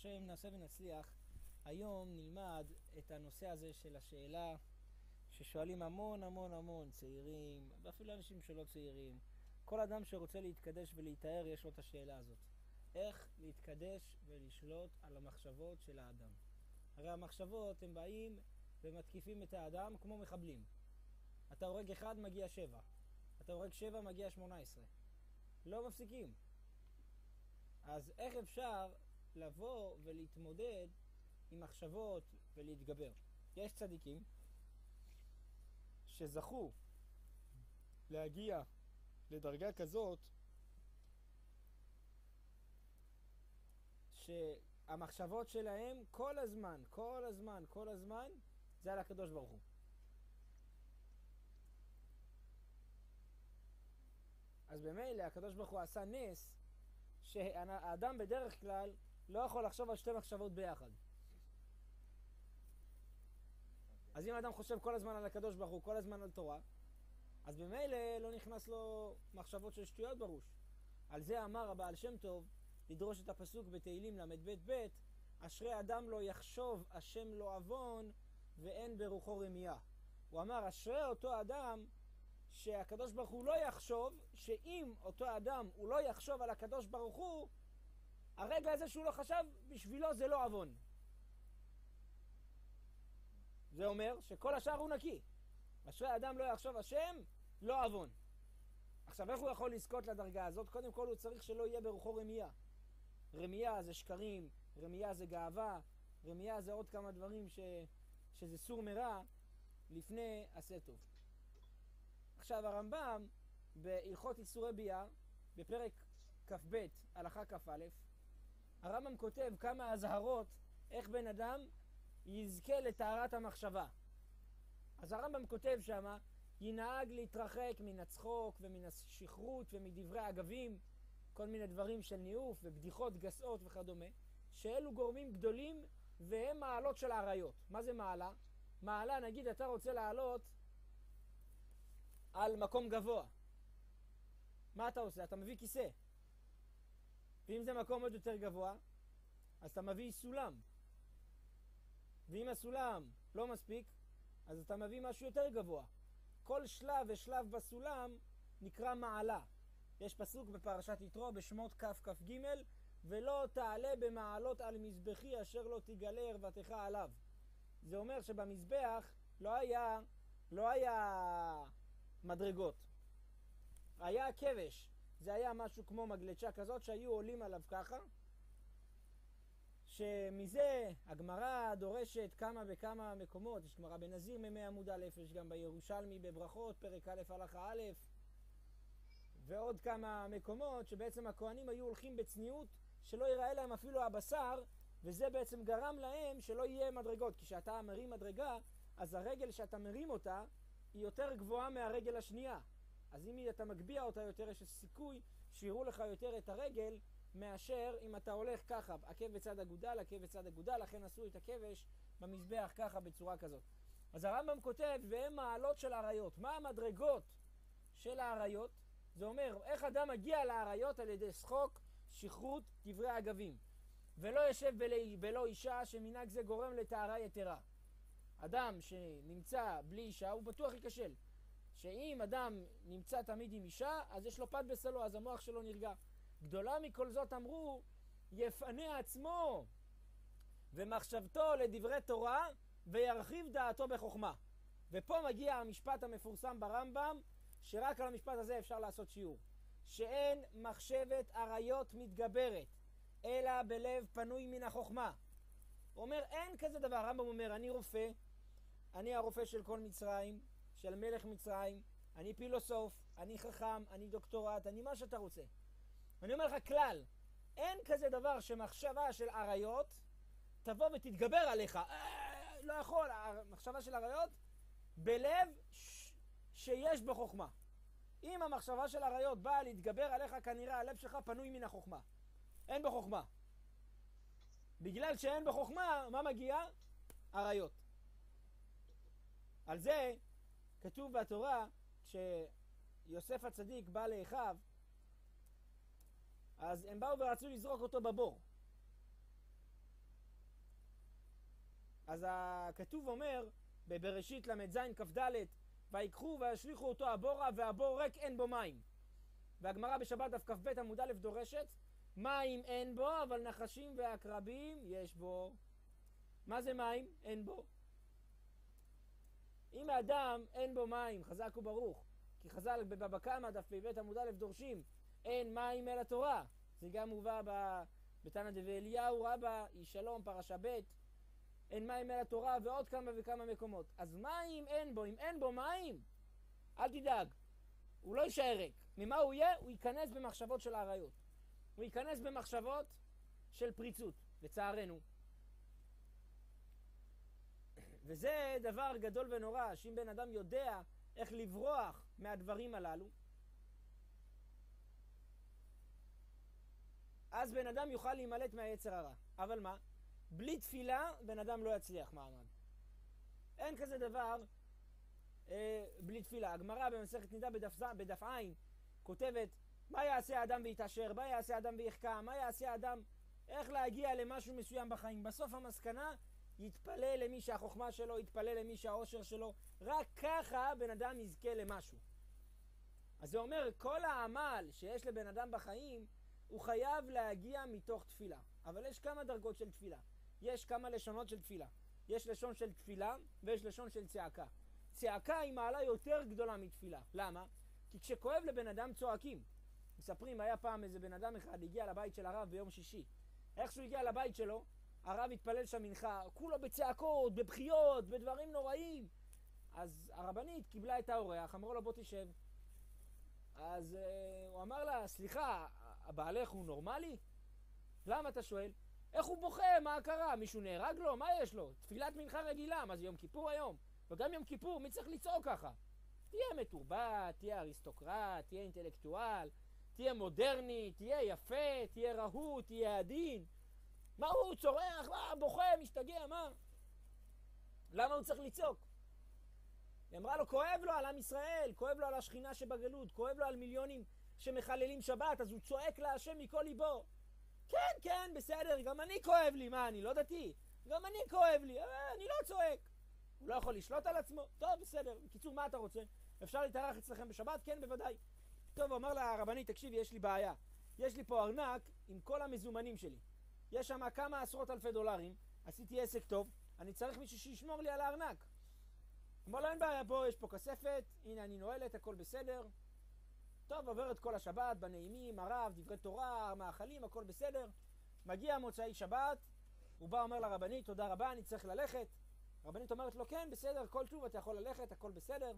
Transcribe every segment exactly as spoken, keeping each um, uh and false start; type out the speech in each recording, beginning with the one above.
השם נעשה ונצליח. היום נלמד את הנושא הזה של השאלה ששואלים המון המון המון צעירים, ואפילו אנשים שלא צעירים. כל אדם שרוצה להתקדש ולהתאר יש לו את השאלה הזאת. איך להתקדש ולשלוט על המחשבות של האדם? הרי המחשבות הם באים ומתקיפים את האדם כמו מחבלים. אתה הורג אחד מגיע שבע, אתה הורג שבע מגיע שמונה עשרה. לא מפסיקים. אז איך אפשר לבוא ולהתמודד עם מחשבות ולהתגבר? יש צדיקים שזכו להגיע לדרגה כזאת שהמחשבות שלהם כל הזמן, כל הזמן, כל הזמן זה על הקדוש ברוך הוא. אז במילא הקדוש ברוך הוא עשה נס שהאדם בדרך כלל לא יכול לחשוב על שתי מחשבות ביחד. אז אם האדם חושב כל הזמן על הקדוש ברוך הוא, כל הזמן על תורה, אז במילא לא נכנס לו מחשבות של שטויות בראש. על זה אמר הבעל שם טוב, לדרוש את הפסוק בתהילים למד ב' ב', אשרי אדם לא יחשוב השם לא עוון ואין ברוחו רמייה. הוא אמר אשרי אותו אדם שהקדוש ברוך הוא לא יחשוב, שאם אותו אדם הוא לא יחשוב על הקדוש ברוך הוא, הרגע הזה שהוא לא חשב בשבילו זה לא עוון. זה אומר שכל השאר הוא נקי. אשרי האדם לא יחשוב השם לא עוון. עכשיו איך הוא יכול לזכות לדרגה הזאת? קודם כל הוא צריך שלא יהיה ברוחו רמייה. רמייה זה שקרים, רמייה זה גאווה, רמייה זה עוד כמה דברים ש... שזה סור מרע לפני עשה טוב. עכשיו הרמב"ם בהלכות איסורי ביאה בפרק כ"ב הלכה כ"א, הרמב"ם כותב כמה הזהרות איך בן אדם יזכה לטהרת המחשבה. אז הרמב"ם כותב שמה ינהג להתרחק מן הצחוק ומן השכרות ומדברי אגבים, כל מיני דברים של ניאוף ובדיחות גסות וכדומה, שאלו גורמים גדולים והם מעלות של העריות. מה זה מעלה? מעלה, נגיד אתה רוצה לעלות על מקום גבוה, מה אתה עושה? אתה מביא כיסא. ואם זה מקום עוד יותר גבוה, אז אתה מביא סולם. ואם הסולם לא מספיק, אז אתה מביא משהו יותר גבוה. כל שלב ושלב בסולם נקרא מעלה. יש פסוק בפרשת יתרו בשמות כ' כ' ג', ולא תעלה במעלות על מזבחי אשר לא תגלה ערוותך עליו. זה אומר שבמזבח לא היה, לא היה מדרגות. היה כבש. זה היה משהו כמו מגלצ'ה כזאת שהיו עולים עליו ככה, שמזה הגמרא דורשת כמה וכמה מקומות. יש גמרא בנזיר ממאה עמוד א', יש גם בירושלמי בברכות פרק א' הלכה א', ועוד כמה מקומות שבעצם הכהנים היו הולכים בצניעות שלא ייראה להם אפילו הבשר, וזה בעצם גרם להם שלא יהיה מדרגות. כי כשאתה מרים מדרגה, אז הרגל שאתה מרים אותה היא יותר גבוהה מהרגל השנייה. אז אם אתה מגביע אותה יותר, יש סיכוי שיראו לך יותר את הרגל מאשר אם אתה הולך ככה, עקב בצד אגודל, עקב בצד אגודל, לכן עשו את הכבש במזבח ככה בצורה כזאת. אז הרמב"ם כותב, והם מעלות של העריות. מה המדרגות של העריות? זה אומר, איך אדם מגיע לעריות? על ידי שחוק, שכרות, דברי אגבים. ולא יושב בלא אישה, שמנהג זה גורם לטהרה יתרה. אדם שנמצא בלי אישה הוא בטוח ייכשל. שאם אדם נמצא תמיד עם אישה, אז יש לו פת בסלו, אז המוח שלו נרגע. גדולה מכל זאת אמרו, יפנה עצמו ומחשבתו לדברי תורה וירחיב דעתו בחוכמה. ופה מגיע המשפט המפורסם ברמב"ם, שרק על המשפט הזה אפשר לעשות שיעור. שאין מחשבת עריות מתגברת, אלא בלב פנוי מן החוכמה. הוא אומר, אין כזה דבר. הרמב"ם אומר, אני רופא, אני הרופא של כל מצרים, של מלך מצרים, אני פילוסוף, אני חכם, אני דוקטורט, אני מה שאתה רוצה. אני אומר לך כלל, אין כזה דבר שמחשבה של עריות תבוא ותתגבר עליך. אה, לא יכול, המחשבה של עריות בלב ש... שיש בחוכמה. אם המחשבה של עריות באה להתגבר עליך, כנראה הלב שלך פנוי מן החוכמה. אין בחוכמה. בגלל שאין בחוכמה, מה מגיע? עריות. על זה כתוב בתורה, כשיוסף הצדיק בא לאחיו, אז הם באו ורצו לזרוק אותו בבור. אז הכתוב אומר, בבראשית למד זין כ"ד, ויקחו וישליכו אותו הבורה, והבור ריק אין בו מים. והגמרא בשבת דף כ"ב עמוד א' דורשת, מים אין בו, אבל נחשים ועקרבים יש בו. מה זה מים? אין בו. אם האדם אין בו מים, חזק וברוך, כי חז"ל בבבא קמא דף פ"ב עמוד א' דורשים, אין מים אל התורה. זה גם מובא בתנא דאליהו רבה, איש שלום, פרשה ב', אין מים אל התורה, ועוד כמה וכמה מקומות. אז מים אין בו, אם אין בו מים, אל תדאג, הוא לא יישאר ריק. ממה הוא יהיה? הוא ייכנס במחשבות של העריות. הוא ייכנס במחשבות של פריצות, לצערנו. וזה דבר גדול ונורא, שאם בן אדם יודע איך לברוח מהדברים הללו, אז בן אדם יוכל להימלט מהיצר הרע. אבל מה? בלי תפילה בן אדם לא יצליח מעמד. אין כזה דבר אה, בלי תפילה. הגמרא במסכת נידה בדף, בדף עין כותבת, מה יעשה האדם ויתעשר, מה יעשה האדם ויחכם, מה יעשה האדם, איך להגיע למשהו מסוים בחיים. בסוף המסקנה, יתפלל למי שהחוכמה שלו, יתפלל למי שהעושר שלו, רק ככה בן אדם יזכה למשהו. אז זה אומר, כל העמל שיש לבן אדם בחיים, הוא חייב להגיע מתוך תפילה. אבל יש כמה דרגות של תפילה. יש כמה לשונות של תפילה. יש לשון של תפילה ויש לשון של צעקה. צעקה היא מעלה יותר גדולה מתפילה. למה? כי כשכואב לבן אדם צועקים. מספרים, היה פעם איזה בן אדם אחד, הגיע לבית של הרב ביום שישי. איך שהוא הגיע לבית שלו, הרב התפלל שם מנחה, כולו בצעקות, בבחיות, בדברים נוראים. אז הרבנית קיבלה את האורח, אמרו לו בוא תשב. אז uh, הוא אמר לה, סליחה, הבעלך הוא נורמלי? למה אתה שואל? איך הוא בוכה? מה קרה? מישהו נהרג לו? מה יש לו? תפילת מנחה רגילה, מה זה יום כיפור היום? וגם יום כיפור, מי צריך לצעוק ככה? תהיה מתורבת, תהיה אריסטוקרט, תהיה אינטלקטואל, תהיה מודרני, תהיה יפה, תהיה רהוט, תהיה עדין. מה הוא צורח? מה? בוכה, משתגע, מה? למה הוא צריך לצעוק? היא אמרה לו, כואב לו על עם ישראל, כואב לו על השכינה שבגלות, כואב לו על מיליונים שמחללים שבת, אז הוא צועק להשם מכל ליבו. כן, כן, בסדר, גם אני כואב לי, מה, אני לא דתי? גם אני כואב לי, אה, אני לא צועק. הוא לא יכול לשלוט על עצמו? טוב, בסדר. בקיצור, מה אתה רוצה? אפשר להתארח אצלכם בשבת? כן, בוודאי. טוב, הוא אמר לרבנית, תקשיבי, יש לי בעיה. יש לי פה ארנק עם כל המזומנים שלי. יש שם כמה עשרות אלפי דולרים, עשיתי עסק טוב, אני צריך מישהו שישמור לי על הארנק. אמר לו, אין בעיה, פה יש פה כספת, הנה אני נועלת, הכל בסדר. טוב, עוברת כל השבת, בנעימים, הרב, דברי תורה, מאכלים, הכל בסדר. מגיע מוצאי שבת, הוא בא אומר לרבנית, תודה רבה, אני צריך ללכת. הרבנית אומרת לו, כן, בסדר, כל טוב, אתה יכול ללכת, הכל בסדר.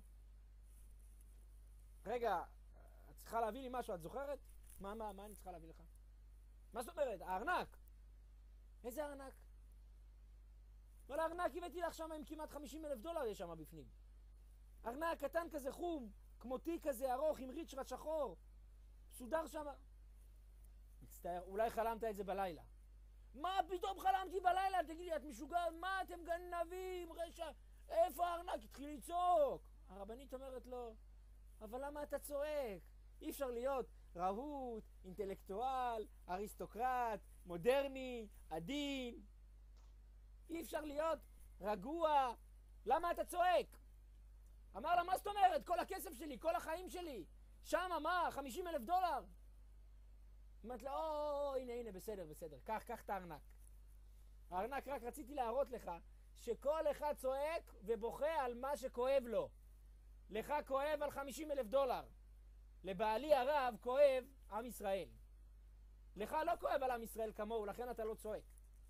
רגע, את צריכה להביא לי משהו, את זוכרת? מה, מה, מה אני צריכה להביא לך? מה זאת אומרת? הארנק. איזה ארנק? אבל הארנק הבאתי לך שם עם כמעט חמישים אלף דולר יש שם בפנים. ארנק קטן כזה חום, כמו תיק כזה ארוך עם ריצ'רד שחור. סודר שם. מצטער, אולי חלמת את זה בלילה. מה פתאום חלמתי בלילה? תגידי, את משוגעת? מה אתם גנבים? רשע? איפה הארנק? התחיל לצעוק. הרבנית אומרת לו, אבל למה אתה צועק? אי אפשר להיות רהוט, אינטלקטואל, אריסטוקרט, מודרני, עדין. אי אפשר להיות רגוע. למה אתה צועק? אמר לה, מה זאת אומרת? כל הכסף שלי, כל החיים שלי. שמה, מה? חמישים אלף דולר? אמרת לה, או, הנה, הנה, בסדר, בסדר. קח, קח את הארנק. הארנק, רק רציתי להראות לך שכל אחד צועק ובוכה על מה שכואב לו. לך כואב על חמישים אלף דולר. לבעלי הרב כואב עם ישראל. לך לא כואב על עם ישראל כמוהו, לכן אתה לא צועק.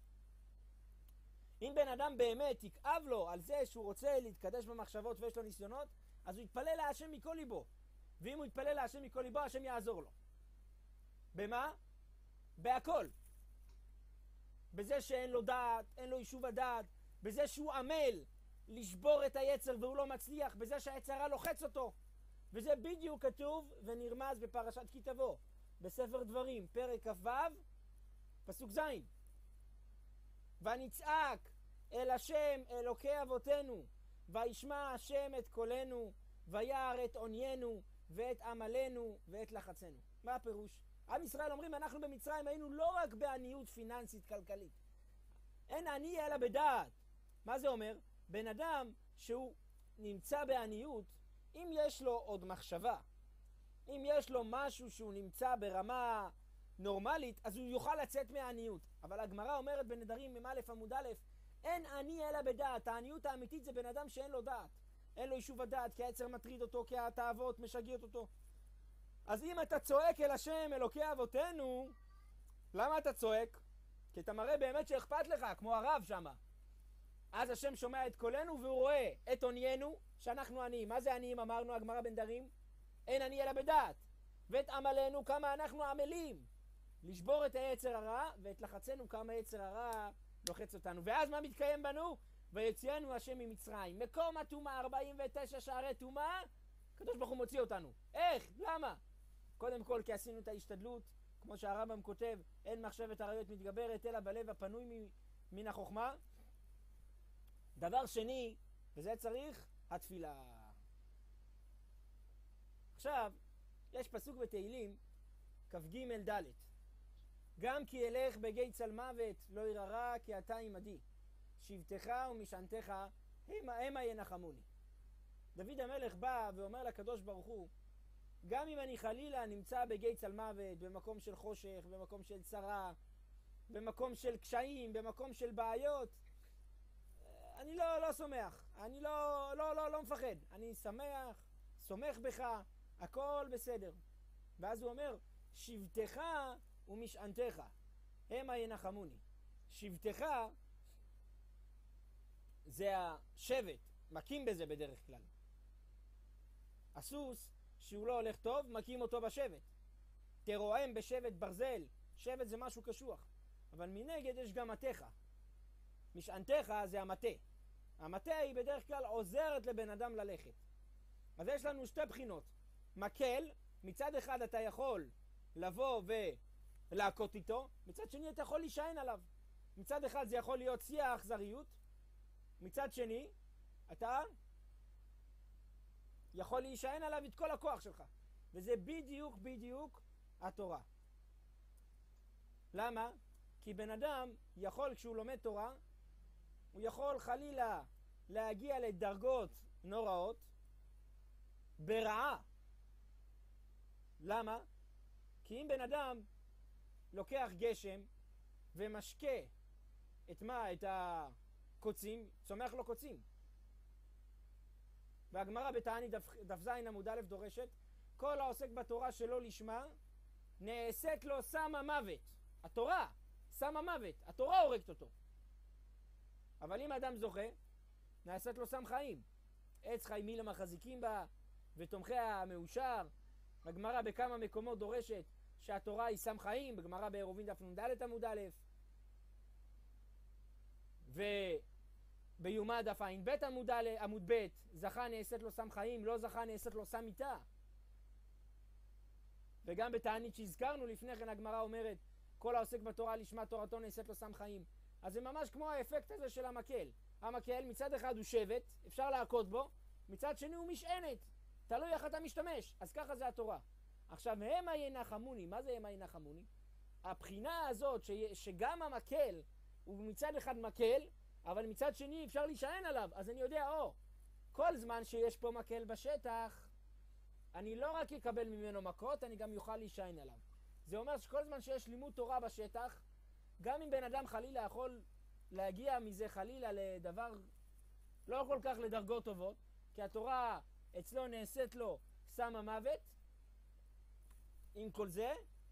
אם בן אדם באמת יכאב לו על זה שהוא רוצה להתקדש במחשבות ויש לו ניסיונות, אז הוא יתפלל להשם מכל ליבו. ואם הוא יתפלל להשם מכל ליבו, השם יעזור לו. במה? בהכל. בזה שאין לו דעת, אין לו יישוב הדעת, בזה שהוא עמל לשבור את היצר והוא לא מצליח, בזה שהיצרה לוחץ אותו. וזה בדיוק כתוב ונרמז בפרשת כי תבוא, בספר דברים, פרק כ"ו, פסוק ז'. ונצעק אל השם אלוקי אבותינו, וישמע השם את קולנו, וירא את עוניינו, ואת עמלנו, ואת לחצנו. מה הפירוש? עם ישראל אומרים, אנחנו במצרים היינו לא רק בעניות פיננסית כלכלית. אין עני אלא בדעת. מה זה אומר? בן אדם שהוא נמצא בעניות, אם יש לו עוד מחשבה, אם יש לו משהו שהוא נמצא ברמה נורמלית, אז הוא יוכל לצאת מהעניות. אבל הגמרא אומרת בנדרים מ"א עמוד א', אין עני אלא בדעת. העניות האמיתית זה בן אדם שאין לו דעת. אין לו יישוב הדעת, כי העצר מטריד אותו, כי התאוות משגעות אותו. אז אם אתה צועק אל השם אלוקי אבותינו, למה אתה צועק? כי אתה מראה באמת שאכפת לך, כמו הרב שמה. אז השם שומע את קולנו והוא רואה את עוניינו שאנחנו עניים. מה זה עניים? אמרנו הגמרא בנדרים, אין עני אלא בדעת. ואת עמלנו כמה אנחנו עמלים. לשבור את היצר הרע, ואת לחצנו כמה היצר הרע לוחץ אותנו. ואז מה מתקיים בנו? ויוציאנו השם ממצרים. מקום הטומאה, ארבעים ותשע שערי טומאה, הקדוש ברוך הוא מוציא אותנו. איך? למה? קודם כל כי עשינו את ההשתדלות, כמו שהרמב"ם כותב, אין מחשבת עריות מתגברת אלא בלב הפנוי מן החוכמה. דבר שני, וזה צריך, התפילה. עכשיו, יש פסוק בתהילים, כ"ג ד', גם כי אלך בגיא צל מוות, לא ירא רע, כי אתה עמדי. שבטך ומשענתך, המה, המה ינחמוני. דוד המלך בא ואומר לקדוש ברוך הוא, גם אם אני חלילה נמצא בגיא צל מוות, במקום של חושך, במקום של צרה, במקום של קשיים, במקום של בעיות, אני לא, לא סומך, אני לא, לא, לא, לא מפחד, אני שמח, סומך בך, הכל בסדר. ואז הוא אומר, שבטך ומשענתך, המה ינחמוני. שבטך זה השבט, מכים בזה בדרך כלל. הסוס שהוא לא הולך טוב, מכים אותו בשבט. תרועם בשבט ברזל, שבט זה משהו קשוח. אבל מנגד יש גם מטך. משענתך זה המטה. המטה היא בדרך כלל עוזרת לבן אדם ללכת. אז יש לנו שתי בחינות. מקל, מצד אחד אתה יכול לבוא ולהכות איתו, מצד שני אתה יכול להישען עליו. מצד אחד זה יכול להיות שיא האכזריות, מצד שני אתה יכול להישען עליו את כל הכוח שלך. וזה בדיוק בדיוק התורה. למה? כי בן אדם יכול, כשהוא לומד תורה, הוא יכול חלילה להגיע לדרגות נוראות ברעה. למה? כי אם בן אדם לוקח גשם ומשקה את מה? את הקוצים, צומח לו קוצים. והגמרא בתענית דף ז עמוד א' דורשת, כל העוסק בתורה שלא לשמה, נעשית לו סם המוות. התורה, סם המוות, התורה הורגת אותו. אבל אם האדם זוכה, נעשית לו סם חיים. עץ חיימי למחזיקים בה, ותומכי המאושר. הגמרא בכמה מקומות דורשת שהתורה היא סם חיים, בגמרא בעירובין דף נ"ד עמוד א', וביומא דף ע"ב עמוד עמוד ב', זכה נעשית לו סם חיים, לא זכה נעשית לו סם מיתה. וגם בתענית שהזכרנו לפני כן הגמרא אומרת, כל העוסק בתורה לשמה תורתו נעשית לו סם חיים. אז זה ממש כמו האפקט הזה של המקל. המקל מצד אחד הוא שבט, אפשר להכות בו, מצד שני הוא משענת, תלוי איך אתה משתמש. אז ככה זה התורה. עכשיו, המה ינחמוני. מה זה המה ינחמוני? הבחינה הזאת ש... שגם המקל הוא מצד אחד מקל, אבל מצד שני אפשר להישען עליו. אז אני יודע, או, כל זמן שיש פה מקל בשטח, אני לא רק אקבל ממנו מכות, אני גם יוכל להישען עליו. זה אומר שכל זמן שיש לימוד תורה בשטח, גם אם בן אדם חלילה יכול להגיע מזה חלילה לדבר לא כל כך לדרגות טובות, כי התורה אצלו נעשית לו סם המוות, עם כל זה,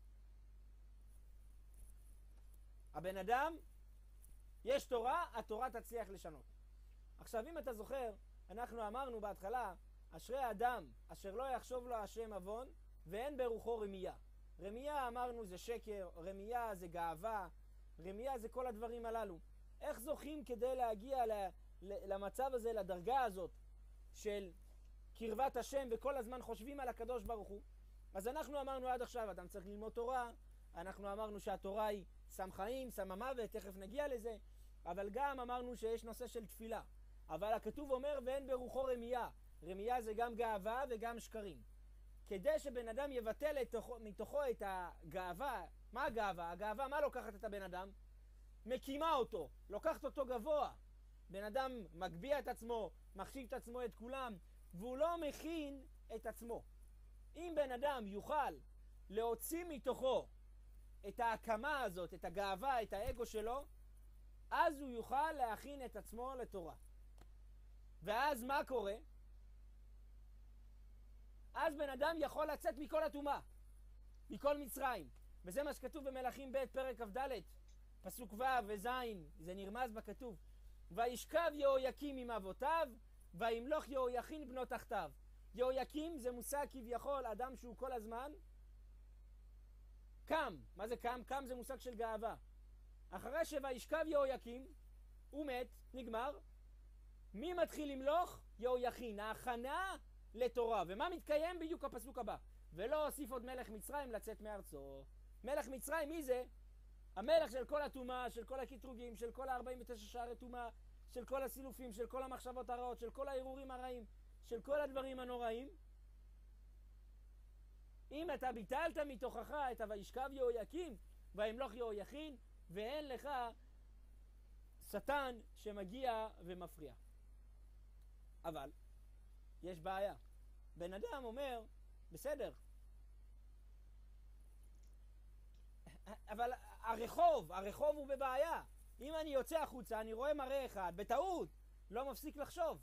הבן אדם, יש תורה, התורה תצליח לשנות. עכשיו, אם אתה זוכר, אנחנו אמרנו בהתחלה, אשרי האדם אשר לא יחשוב לו השם עוון, ואין ברוחו רמייה. רמייה אמרנו זה שקר, רמייה זה גאווה, רמייה זה כל הדברים הללו. איך זוכים כדי להגיע למצב הזה, לדרגה הזאת של קרבת השם וכל הזמן חושבים על הקדוש ברוך הוא? אז אנחנו אמרנו עד עכשיו, אדם צריך ללמוד תורה, אנחנו אמרנו שהתורה היא סם חיים, סם המוות, תכף נגיע לזה, אבל גם אמרנו שיש נושא של תפילה. אבל הכתוב אומר ואין ברוחו רמייה. רמייה זה גם גאווה וגם שקרים. כדי שבן אדם יבטל לתוכו, מתוכו את הגאווה, מה הגאווה? הגאווה מה לוקחת את הבן אדם? מקימה אותו, לוקחת אותו גבוה. בן אדם מגביה את עצמו, מחשיב את עצמו את כולם, והוא לא מכין את עצמו. אם בן אדם יוכל להוציא מתוכו את ההקמה הזאת, את הגאווה, את האגו שלו, אז הוא יוכל להכין את עצמו לתורה. ואז מה קורה? אז בן אדם יכול לצאת מכל הטומאה, מכל מצרים. וזה מה שכתוב במלכים ב' פרק כ"ד, פסוק ו' וז', זה נרמז בכתוב. וישכב יהויקים עם אבותיו, וימלוך יהויכין בנו תחתיו. יהויקים זה מושג כביכול אדם שהוא כל הזמן קם. מה זה קם? קם זה מושג של גאווה. אחרי שוישכב יהויקים, הוא מת, נגמר. מי מתחיל למלוך? יהויכין, ההכנה לתורה. ומה מתקיים? בדיוק הפסוק הבא. ולא הוסיף עוד מלך מצרים לצאת מארצו. מלך מצרים, מי זה? המלך של כל הטומאה, של כל הקטרוגים, של כל ה-ארבעים ותשע שערי טומאה, של כל הסילופים, של כל המחשבות הרעות, של כל הערעורים הרעים, של כל הדברים הנוראים. אם אתה ביטלת מתוכך את וישכב יהויקים וימלוך יהויכין, ואין לך שטן שמגיע ומפריע. אבל יש בעיה. בן אדם אומר, בסדר, אבל הרחוב, הרחוב הוא בבעיה. אם אני יוצא החוצה, אני רואה מראה אחד, בטעות, לא מפסיק לחשוב.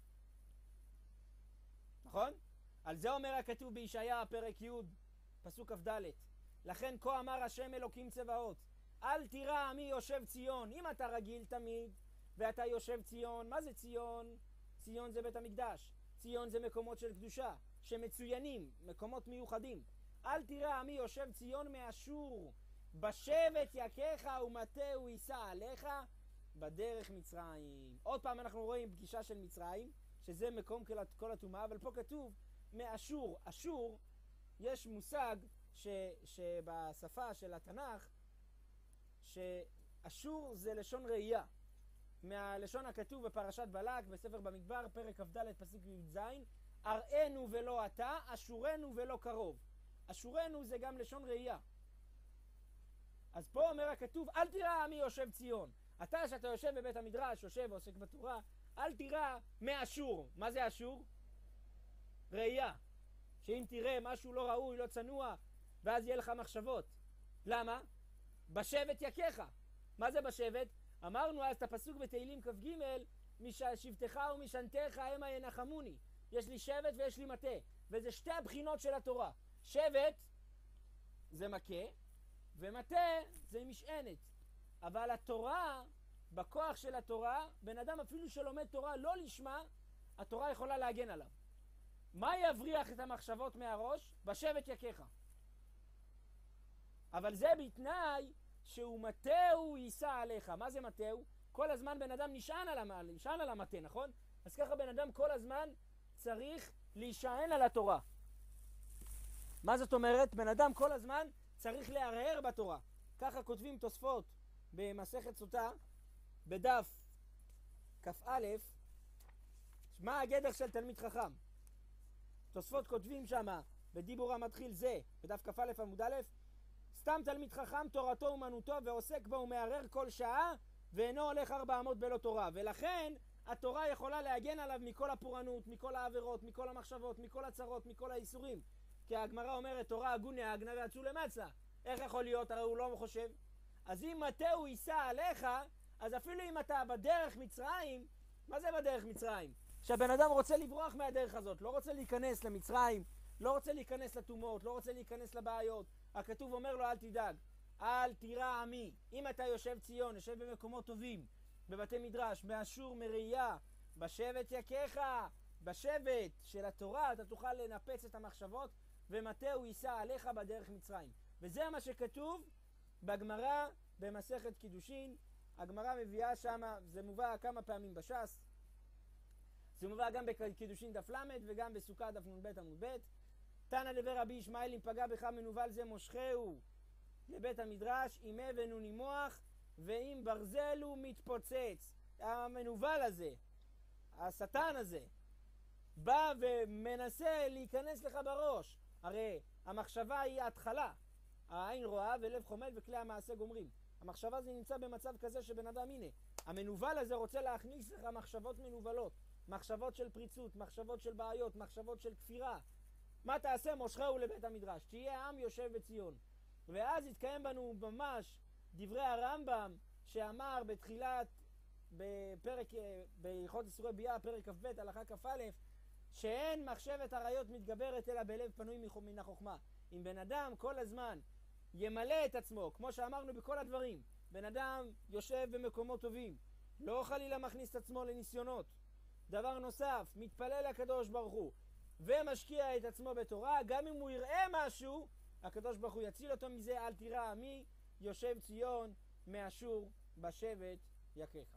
נכון? על זה אומר הכתוב בישעיה, פרק י', פסוק כ"ד. לכן כה אמר השם אלוקים צבאות, אל תירא עמי יושב ציון. אם אתה רגיל תמיד, ואתה יושב ציון, מה זה ציון? ציון זה בית המקדש. ציון זה מקומות של קדושה, שמצוינים, מקומות מיוחדים. אל תירא עמי יושב ציון מאשור, בשבט יכך ומטהו יישא עליך בדרך מצרים. עוד פעם אנחנו רואים פגישה של מצרים, שזה מקום כל הטומאה, אבל פה כתוב מאשור. אשור, יש מושג ש, שבשפה של התנ"ך, שאשור זה לשון ראייה. מהלשון הכתוב בפרשת בלק, בספר במדבר, פרק כ"ד, פסוק י"ז, אראנו ולא אתה, אשורנו ולא קרוב. אשורנו זה גם לשון ראייה. אז פה אומר הכתוב, אל תירא מי יושב ציון. אתה שאתה יושב בבית המדרש, יושב ועוסק בתורה, אל תירא מאשור. מה זה אשור? ראייה. שאם תראה משהו לא ראוי, לא צנוע, ואז יהיה לך מחשבות. למה? בשבט יכך. מה זה בשבט? אמרנו אז את הפסוק בתהילים כ"ג, משבטך ומשענתך המה ינחמוני. יש לי שבט ויש לי מטה, וזה שתי הבחינות של התורה. שבט זה מכה, ומטה זה משענת. אבל התורה, בכוח של התורה, בן אדם אפילו שלומד תורה לא לשמה, התורה יכולה להגן עליו. מה יבריח את המחשבות מהראש? בשבט יכך. אבל זה בתנאי שהוא מטהו יישא עליך. מה זה מטהו? כל הזמן בן אדם נשען על, המ... נשען על המטה, נכון? אז ככה בן אדם כל הזמן צריך להישען על התורה. מה זאת אומרת? בן אדם כל הזמן צריך להרהר בתורה. ככה כותבים תוספות במסכת סוטה, בדף כ"א, מה הגדר של תלמיד חכם? תוספות כותבים שמה, בדיבור המתחיל זה, בדף כ"א עמוד א', סתם תלמיד חכם תורתו אומנותו ועוסק בו ומערער כל שעה, ואינו הולך ארבע אמות בלא תורה. ולכן התורה יכולה להגן עליו מכל הפורענות, מכל העבירות, מכל המחשבות, מכל הצרות, מכל האיסורים. כי הגמרא אומרת, תורה הגון יהגנה ואצו למצה. איך יכול להיות? הרי הוא לא חושב. אז אם מטהו יישא עליך, אז אפילו אם אתה בדרך מצרים, מה זה בדרך מצרים? שהבן אדם רוצה לברוח מהדרך הזאת, לא רוצה להיכנס למצרים, לא רוצה להיכנס לטומאות, לא רוצה להיכנס לבעיות. הכתוב אומר לו, אל תדאג, אל תירא עמי. אם אתה יושב ציון, יושב במקומות טובים, בבתי מדרש, מאשור, מראייה, בשבט יכך, בשבט של התורה, אתה תוכל לנפץ את המחשבות, ומטהו יישא עליך בדרך מצרים. וזה מה שכתוב בגמרא במסכת קידושין. הגמרא מביאה שמה, זה מובא כמה פעמים בש"ס, זה מובא גם בקידושין דף למד וגם בסוכה דף נ"ב עמוד ב'. תנא דבר רבי ישמעאל, אם פגע בך מנוול זה מושכהו לבית המדרש, אם אבן הוא נימוח ואם ברזל הוא מתפוצץ. המנוול הזה, השטן הזה, בא ומנסה להיכנס לך בראש. הרי המחשבה היא ההתחלה, העין רואה ולב חומל וכלי המעשה גומרים. המחשבה זה נמצא במצב כזה שבן אדם, הנה, המנוול הזה רוצה להכניס לך מחשבות מנוולים, מחשבות של פריצות, מחשבות של בעיות, מחשבות של כפירה. מה תעשה? מושכהו לבית המדרש, תהיה עם יושב בציון. ואז יתקיים בנו ממש דברי הרמב"ם שאמר בתחילת, בפרק, בהלכות איסורי ביאה, פרק כ"ב, הלכה כ"א, שאין מחשבת עריות מתגברת אלא בלב פנוי מן החוכמה. אם בן אדם כל הזמן ימלא את עצמו, כמו שאמרנו בכל הדברים, בן אדם יושב במקומות טובים, לא חלילה מכניס את עצמו לניסיונות. דבר נוסף, מתפלל לקדוש ברוך הוא ומשקיע את עצמו בתורה, גם אם הוא יראה משהו, הקדוש ברוך הוא יציל אותו מזה. אל תירא עמי יושב ציון מאשור בשבט יכך.